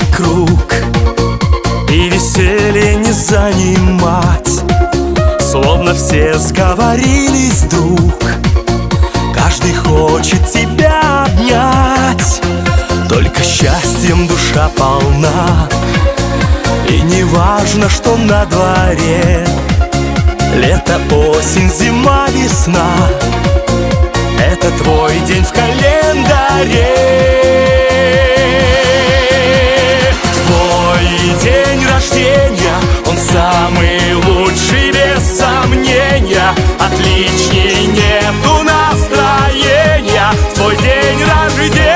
круг, и веселье не занимать. Словно все сговорились вдруг, каждый хочет тебя обнять. Только счастьем душа полна, и не важно, что на дворе. Лето, осень, зима, весна — это твой день в календаре. Твой день рождения, он самый лучший, без сомнения. Отличней нету настроения. Твой день рождения.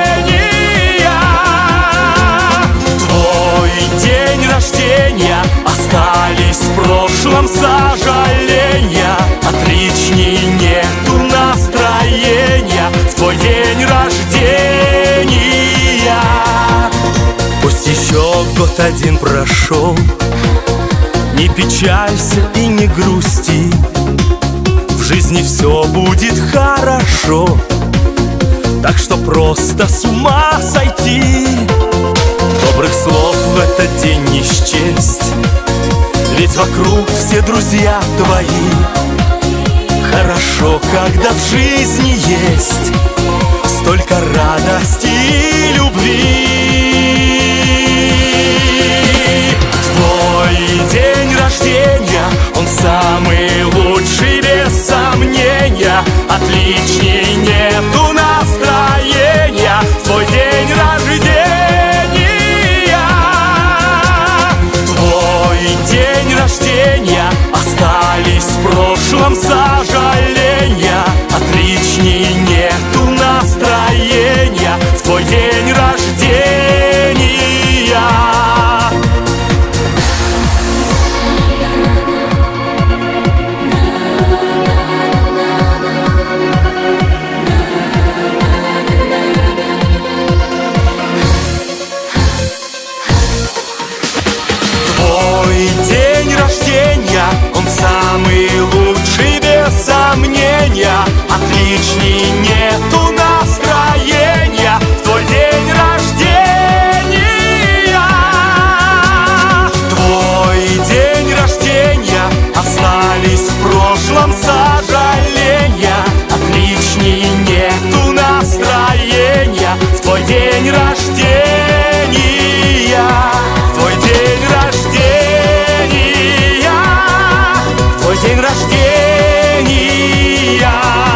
Твой день рождения, остались в прошлом сожаления. Отличней нету настроения. В твой день рождения. Пусть еще год один прошел, не печалься и не грусти, в жизни все будет хорошо. Так что просто с ума сойти. Добрых слов в этот день не счесть, ведь вокруг все друзья твои. Хорошо, когда в жизни есть столько радости и любви. Твой день рождения, он самый лучший, без сомнения. Отличней нету настроения. Твой день рождения. Твой день рождения, остались в прошлом сожаления. Отличней нету настроения. В твой день рождения. Он самый лучший, без сомнения. Отличней нету настроения. В твой день рождения. Твой день рождения, остались в прошлом сожаления. Отличней нету настроения. В твой день рождения. Твой день рождения. День рождения.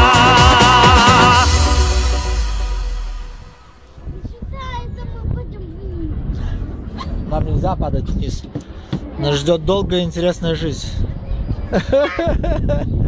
Нам нельзя падать вниз. Нас ждет долгая интересная жизнь.